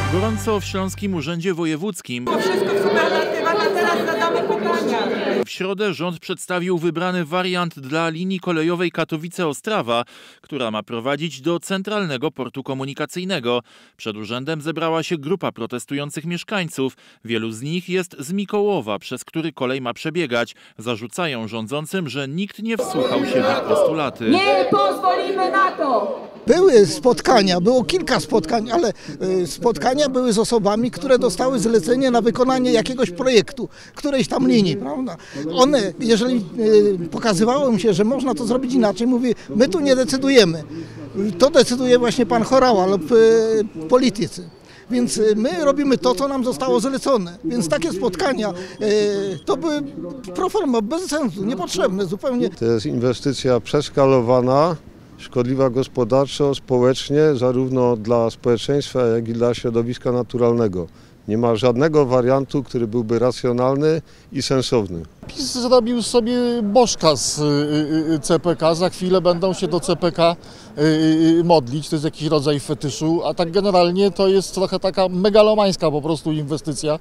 Gorąco w Śląskim Urzędzie Wojewódzkim. Wszystko w superlatywach, a teraz zadamy pytania. W środę rząd przedstawił wybrany wariant dla linii kolejowej Katowice-Ostrawa, która ma prowadzić do Centralnego Portu Komunikacyjnego. Przed urzędem zebrała się grupa protestujących mieszkańców. Wielu z nich jest z Mikołowa, przez który kolej ma przebiegać. Zarzucają rządzącym, że nikt nie wsłuchał się w ich postulaty. Nie pozwolimy na to! Były spotkania, było kilka spotkań, ale spotkania były z osobami, które dostały zlecenie na wykonanie jakiegoś projektu, którejś tam linii, prawda? One, jeżeli pokazywało mi się, że można to zrobić inaczej, mówię, my tu nie decydujemy. To decyduje właśnie pan Horała lub politycy. Więc my robimy to, co nam zostało zlecone. Więc takie spotkania to były pro forma, bez sensu, niepotrzebne zupełnie. To jest inwestycja przeskalowana, szkodliwa gospodarczo, społecznie, zarówno dla społeczeństwa, jak i dla środowiska naturalnego. Nie ma żadnego wariantu, który byłby racjonalny i sensowny. PiS zrobił sobie bożka z CPK, za chwilę będą się do CPK modlić, to jest jakiś rodzaj fetyszu, a tak generalnie to jest trochę taka megalomańska po prostu inwestycja,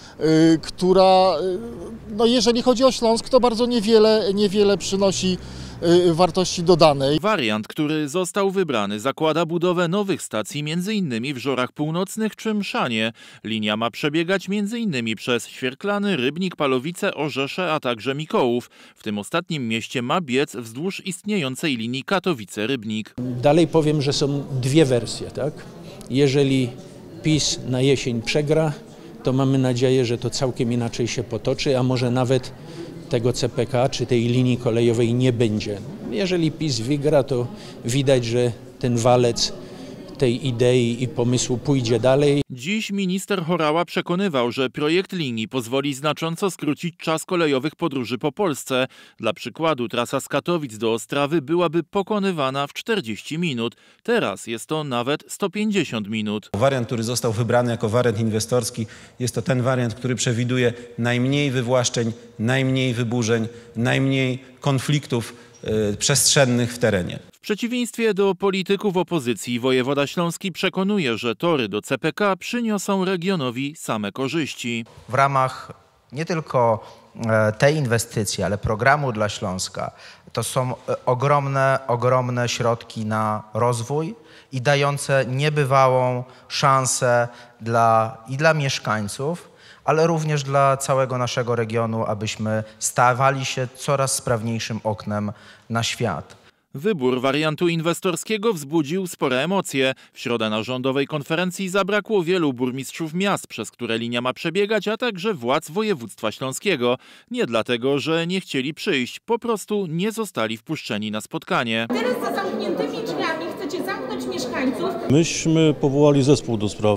która, no jeżeli chodzi o Śląsk, to bardzo niewiele przynosi wartości dodanej. Wariant, który został wybrany, zakłada budowę nowych stacji m.in. w Żorach Północnych czy Mszanie. Linia ma przebiegać m.in. przez Świerklany, Rybnik, Palowice, Orzesze, a także Mikołów. W tym ostatnim mieście ma biec wzdłuż istniejącej linii Katowice-Rybnik. Dalej powiem, że są dwie wersje, tak? Jeżeli PiS na jesień przegra, to mamy nadzieję, że to całkiem inaczej się potoczy, a może nawet tego CPK czy tej linii kolejowej nie będzie. Jeżeli PiS wygra, to widać, że ten walec tej idei i pomysłu pójdzie dalej. Dziś minister Horała przekonywał, że projekt linii pozwoli znacząco skrócić czas kolejowych podróży po Polsce. Dla przykładu trasa z Katowic do Ostrawy byłaby pokonywana w 40 minut. Teraz jest to nawet 150 minut. Wariant, który został wybrany jako wariant inwestorski, jest to ten wariant, który przewiduje najmniej wywłaszczeń, najmniej wyburzeń, najmniej konfliktów przestrzennych w terenie. W przeciwieństwie do polityków opozycji, wojewoda śląski przekonuje, że tory do CPK przyniosą regionowi same korzyści. W ramach nie tylko tej inwestycji, ale programu dla Śląska, to są ogromne środki na rozwój i dające niebywałą szansę dla mieszkańców, ale również dla całego naszego regionu, abyśmy stawali się coraz sprawniejszym oknem na świat. Wybór wariantu inwestorskiego wzbudził spore emocje. W środę na rządowej konferencji zabrakło wielu burmistrzów miast, przez które linia ma przebiegać, a także władz województwa śląskiego. Nie dlatego, że nie chcieli przyjść, po prostu nie zostali wpuszczeni na spotkanie. Teraz za zamkniętymi drzwiami chcecie zamknąć mieszkańców. Myśmy powołali zespół do spraw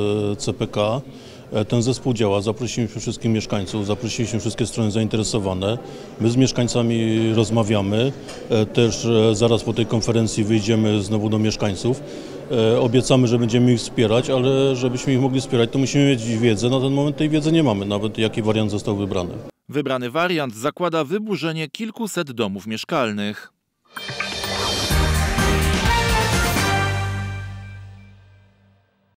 CPK. Ten zespół działa, zaprosiliśmy wszystkich mieszkańców, zaprosiliśmy wszystkie strony zainteresowane. My z mieszkańcami rozmawiamy, też zaraz po tej konferencji wyjdziemy znowu do mieszkańców. Obiecamy, że będziemy ich wspierać, ale żebyśmy ich mogli wspierać, to musimy mieć wiedzę. Na ten moment tej wiedzy nie mamy, nawet jaki wariant został wybrany. Wybrany wariant zakłada wyburzenie kilkuset domów mieszkalnych.